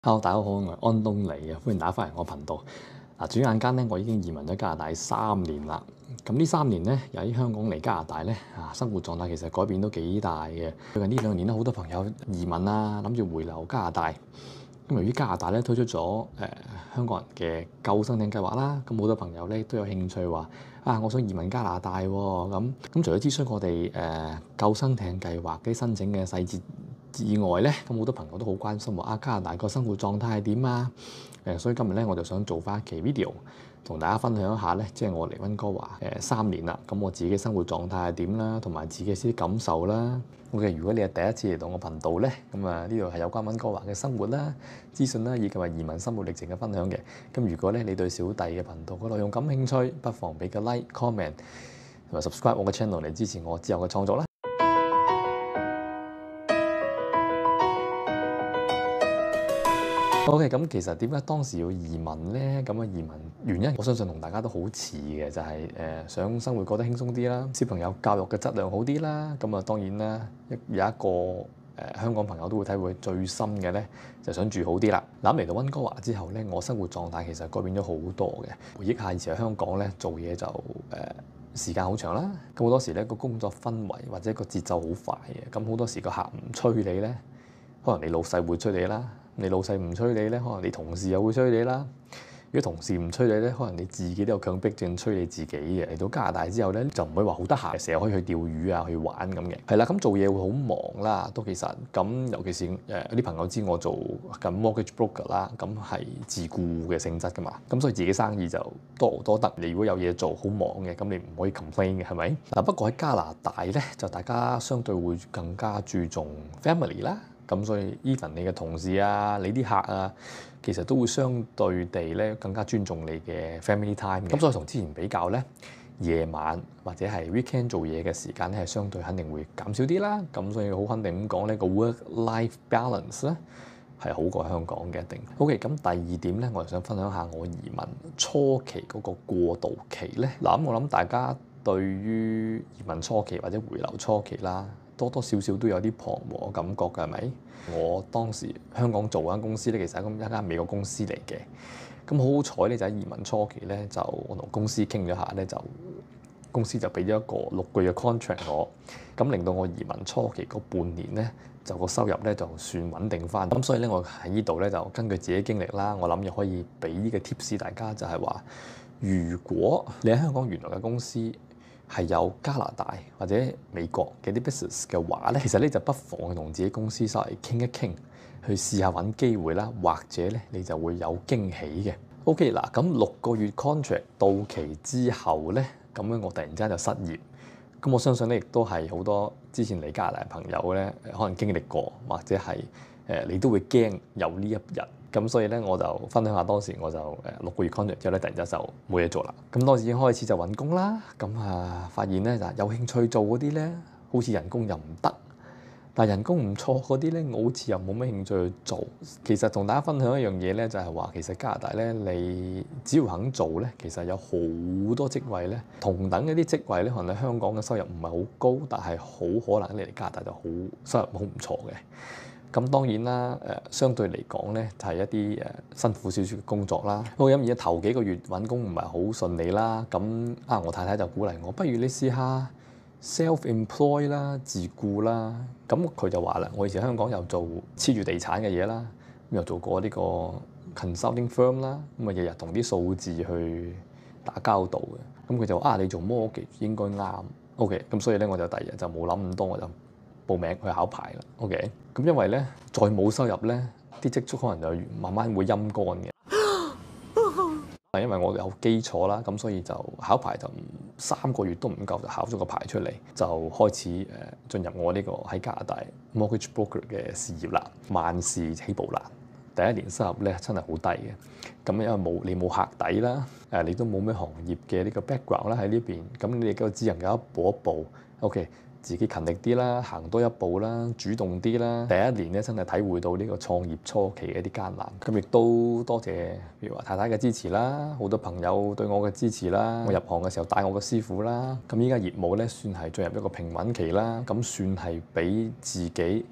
Hello，大家好，我係安東尼啊，歡迎大家翻嚟我頻道。轉眼間咧，我已經移民咗加拿大3年啦。咁呢3年咧，由喺香港嚟加拿大咧，生活狀態其實改變都幾大嘅。最近呢2年咧，好多朋友移民啦，諗住回流加拿大。咁由於加拿大咧推出咗香港人嘅救生艇計劃啦，咁好多朋友咧都有興趣話我想移民加拿大喎。咁除咗諮詢我哋救生艇計劃啲申請嘅細節之外咧，咁好多朋友都好關心話加拿大個生活狀態係點啊？所以今日咧我就想做翻一期 video，同大家分享一下咧，即係我嚟溫哥華3年啦，咁我自己嘅生活狀態係點啦，同埋自己啲感受啦。OK， 如果你係第一次嚟到我頻道咧，咁呢度係有關溫哥華嘅生活啦、資訊啦，以及係移民生活歷程嘅分享嘅。咁如果咧你對小弟嘅頻道嘅內容感興趣，不妨俾個 like、comment 同埋 subscribe 我嘅 channel 嚟支持我之後嘅創作啦。OK， 咁其實點解當時要移民咧？咁移民原因，我相信同大家都好似嘅，就係想生活過得輕鬆啲啦，小朋友教育嘅質量好啲啦。咁當然啦，有一個香港朋友都會體會最深嘅咧，就想住好啲啦。嗱，嚟到溫哥華之後咧，我生活狀態其實改變咗好多嘅。回憶下以前喺香港咧做嘢就時間好長啦，咁好多時咧個工作氛圍或者個節奏好快嘅，咁好多時個客唔催你咧，可能你老細會催你啦。你老細唔催你咧，可能你同事又會催你啦。如果同事唔催你咧，可能你自己都有強迫症催你自己嘅。嚟到加拿大之後咧，就唔會話好得閒，成日可以去釣魚啊、去玩咁嘅。係啦，咁做嘢會好忙啦，都其實咁，尤其是有啲朋友知我做緊 mortgage broker 啦，咁係自僱嘅性質噶嘛，咁所以自己生意就多得。你如果有嘢做，好忙嘅，咁你唔可以 complain 嘅，係咪？嗱，不過喺加拿大咧，就大家相對會更加注重 family 啦。咁所以 even 你嘅同事啊、你啲客啊，其實都會相對地咧更加尊重你嘅 family time 嘅。咁所以同之前比較咧，夜晚或者係 weekend 做嘢嘅時間咧係相對肯定會減少啲啦。咁所以好肯定咁講咧，個 work-life balance 咧係好過香港嘅一定。OK， 咁第二點咧，我就想分享下我移民初期嗰個過渡期咧。嗱，咁我諗大家對於移民初期或者回流初期啦，多多少少都有啲彷徨感覺㗎，係咪？我當時香港做間公司咧，其實係一間美國公司嚟嘅。咁好彩咧，就喺移民初期咧，就我同公司傾咗下咧，就公司就俾咗一個6個月嘅 contract 我，咁令到我移民初期嗰半年咧，就個收入咧就算穩定翻。咁所以咧，我喺呢度咧就根據自己經歷啦，我諗又可以俾呢個 tips 大家，就係話，如果你喺香港原來嘅公司係有加拿大或者美國嘅啲 business 嘅話咧，其實咧就不妨同自己公司稍微傾一傾，去試下揾機會啦，或者咧你就會有驚喜嘅。OK 嗱，咁6個月 contract 到期之後咧，咁樣我突然之間就失業。咁我相信咧，亦都係好多之前嚟加拿大嘅朋友咧，可能經歷過，或者係你都會驚有呢一日。咁所以咧，我就分享下當時我就6個月 contract 之後咧，突然間就冇嘢做啦。咁當時已經開始就揾工啦。咁發現咧就有興趣做嗰啲咧，好似人工又唔得，但係人工唔錯嗰啲咧，我好似又冇咩興趣去做。其實同大家分享一樣嘢咧，就係話其實加拿大咧，你只要肯做咧，其實有好多職位咧，同等一啲職位咧，可能喺香港嘅收入唔係好高，但係好可能你嚟加拿大就好收入好唔錯嘅。咁當然啦，相對嚟講咧，就係一啲辛苦少少嘅工作啦。不過而家頭幾個月揾工唔係好順利啦。咁我太太就鼓勵我，不如你試下 self-employed 啦，自僱啦。咁佢就話啦，我以前香港又做黐住地產嘅嘢啦，又做過呢個 consulting firm 啦，咁日日同啲數字去打交道嘅。咁佢就話你做 mortgage 應該啱。OK， 咁所以咧我就第二日就冇諗咁多，我就報名去考牌啦。OK， 咁因為咧再冇收入咧，啲積蓄可能就慢慢會陰乾嘅。因為我有基礎啦，咁所以就考牌就3個月都唔夠就考咗個牌出嚟，就開始進入我呢個喺加拿大 mortgage broker 嘅事業啦。萬事起步難，第一年收入咧真係好低嘅。咁因為你冇客底啦，你都冇咩行業嘅呢個 background 啦喺呢邊，咁你嘅只能夠一步一步 OK。自己勤力啲啦，行多一步啦，主動啲啦。第一年咧，真係體會到呢個創業初期嘅一啲艱難。咁亦都多謝，譬如話太太嘅支持啦，好多朋友對我嘅支持啦。我入行嘅時候帶我嘅師傅啦。咁依家業務咧算係進入一個平穩期啦。咁算係俾自己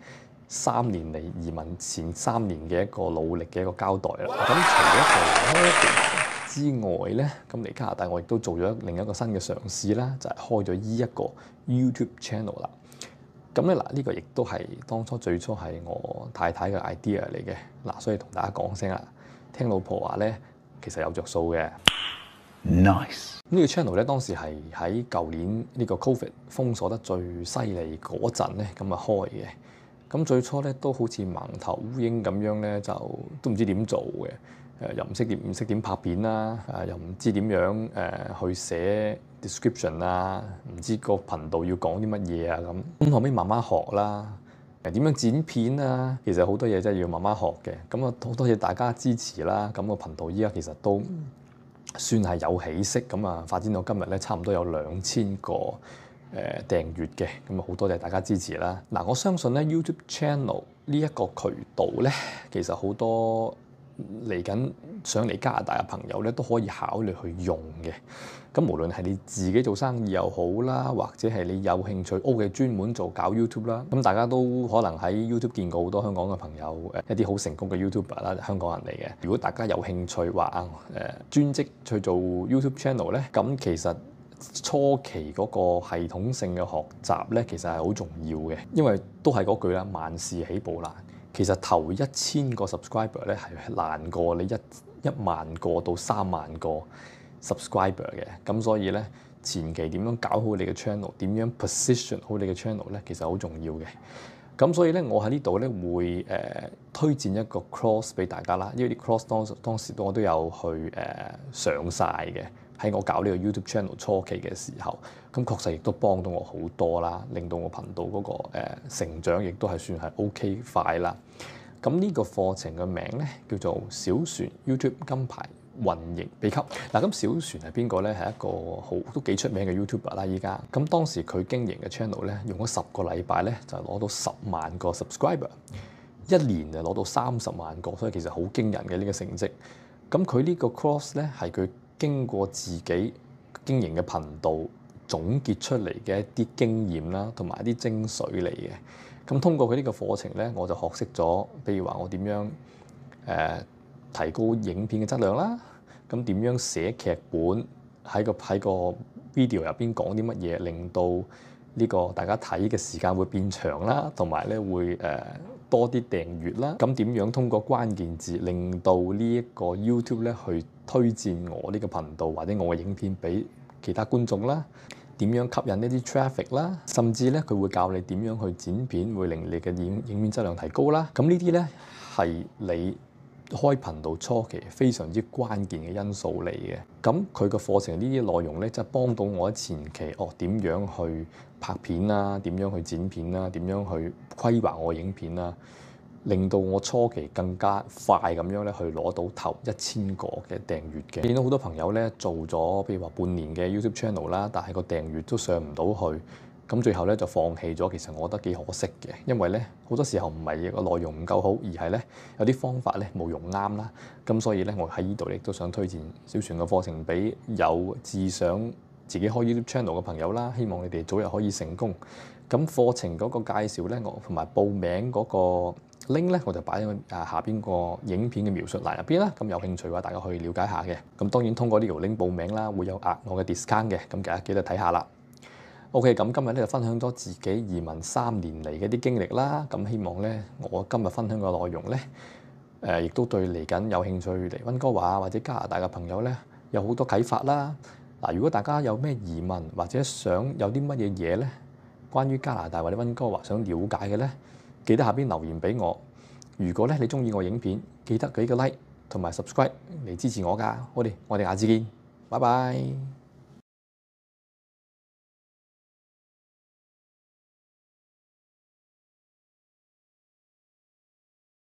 3年嚟移民前3年嘅一個努力嘅一個交代啦。咁除咗做之外咧，咁嚟加拿大我亦都做咗另一個新嘅嘗試啦，就係開咗依一個 YouTube channel 啦。咁咧嗱，呢個亦都係當初最初係我太太嘅 idea 嚟嘅嗱，所以同大家講聲啦，聽老婆話咧，其實有着數嘅。Nice。呢個 channel 咧，當時係喺舊年呢個 Covid 封鎖得最犀利嗰陣咧，咁啊開嘅。咁最初咧都好似盲頭烏蠅咁樣咧，就都唔知點做嘅。又唔識點拍片啦，又唔知點樣去寫 description 啦，唔知個頻道要講啲乜嘢啊咁。後尾慢慢學啦，點樣剪片啊，其實好多嘢真係要慢慢學嘅。咁啊好多嘢大家支持啦，咁個頻道依家其實都算係有起色，咁啊發展到今日咧，差唔多有2000個訂閱嘅，咁啊好多謝大家支持啦。嗱，我相信咧 YouTube channel 呢一個渠道咧，其實好多嚟緊想嚟加拿大嘅朋友咧，都可以考慮去用嘅。咁無論係你自己做生意又好啦，或者係你有興趣嘅專門做搞 YouTube 啦，咁大家都可能喺 YouTube 見過好多香港嘅朋友，一啲好成功嘅 YouTuber 啦，香港人嚟嘅。如果大家有興趣話專職去做 YouTube channel 咧，咁其實初期嗰個系統性嘅學習咧，其實係好重要嘅，因為都係嗰句啦，萬事起步難。其實頭1000個 subscriber 咧係難過你一萬個到3萬個 subscriber 嘅，咁所以咧前期點樣搞好你嘅 channel， 點樣 position 好你嘅 channel 咧，其實好重要嘅。咁所以咧，我喺呢度咧會推薦一個 course 俾大家啦，因為啲 course 當時我都有去上晒嘅。喺我搞呢個 YouTube channel 初期嘅時候，咁確實亦都幫到我好多啦，令到我頻道嗰個成長亦都係算係 OK 快啦。咁呢個課程嘅名咧叫做小船 YouTube 金牌運營秘笈。嗱，咁小船係邊個咧？係一個都幾出名嘅 YouTuber 啦。依家咁當時佢經營嘅 channel 咧，用咗10個禮拜咧就攞到10萬個 subscriber， 一年就攞到30萬個，所以其實好驚人嘅呢個成績。咁佢呢個 course 咧係佢經過自己經營嘅頻道總結出嚟嘅一啲經驗啦，同埋一啲精髓嚟嘅。咁通過佢呢個課程咧，我就學識咗，譬如話我點樣提高影片嘅質量啦，咁點樣寫劇本喺個 video 入邊講啲乜嘢，令到呢個大家睇嘅時間會變長啦，同埋咧會多啲訂閱啦。咁點樣通過關鍵字令到呢一個 YouTube 咧去推薦我呢個頻道或者我嘅影片俾其他觀眾啦？點樣吸引呢啲 traffic 啦？甚至咧佢會教你點樣去剪片，會令你嘅影片質量提高啦。咁呢啲咧係你開頻道初期非常之關鍵嘅因素嚟嘅。咁佢個課程呢啲內容咧，就係幫到我喺前期點樣去拍片啦，點樣去剪片啦，點樣去規劃我嘅影片啦，令到我初期更加快咁樣咧去攞到頭1000個嘅訂閱嘅。見到好多朋友咧做咗譬如話半年嘅 YouTube channel 啦，但係個訂閱都上唔到去，咁最後咧就放棄咗。其實我覺得幾可惜嘅，因為咧好多時候唔係個內容唔夠好，而係咧有啲方法咧冇用啱啦。咁所以咧我喺呢度亦都想推薦小船嘅課程俾有志想自己開 YouTube channel 嘅朋友啦，希望你哋早日可以成功。咁課程嗰個介紹咧，我同埋報名嗰個 link 咧，我就擺喺下邊個影片嘅描述欄入邊啦。咁有興趣嘅話，大家可以了解下嘅。咁當然通過呢條 link 報名啦，會有額外嘅 discount 嘅。咁大家記得睇下啦。OK，咁今日咧就分享咗自己移民3年嚟嘅啲經歷啦。咁希望咧我今日分享嘅內容咧，亦都對嚟緊有興趣嚟溫哥華或者加拿大嘅朋友咧有好多啟發啦。嗱，如果大家有咩疑問或者想有啲乜嘢嘢咧，關於加拿大或者溫哥華想了解嘅咧，記得下邊留言俾我。如果咧你中意我影片，記得俾個 like 同埋 subscribe 嚟支持我㗎。我哋下次見，拜拜。